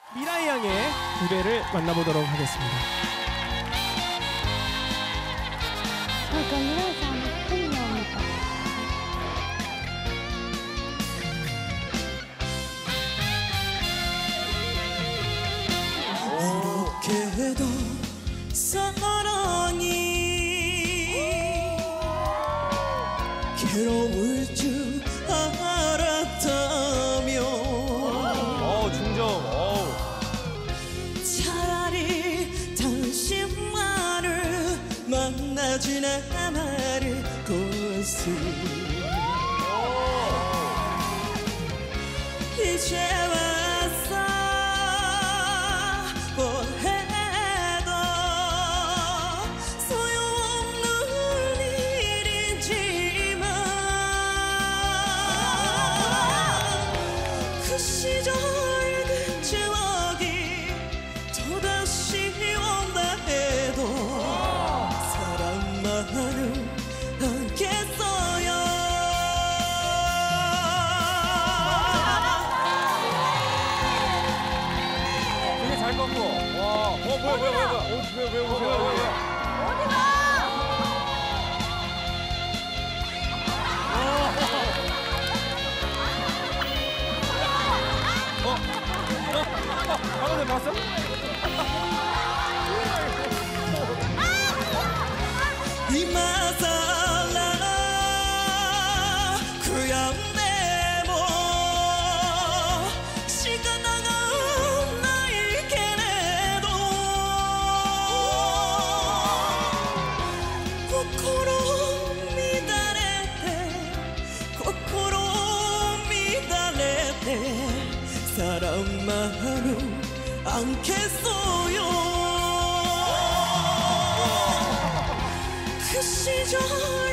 미라이 양의 무대를 만나보도록 하겠습니다. 미라이さんの本名みたい。 이렇게도 사랑이 괴로울 줄 알았다면 중정. 차라리 당신만을 만나진 않을 것을 이제 와서 원해도 소용없는 일이지만 그 시절 그 추억이 또다시 온다 해도 사랑만은 않겠어요. 되게 잘 꺾고. 와. 뭐야. 왜 오세요? 어디가? 방금 봤어? 이마살라 그냥 내모 시간 나가 나에게도 코코로 미다레테 코코로 미다레테 사랑만은 않겠어요. 그 시절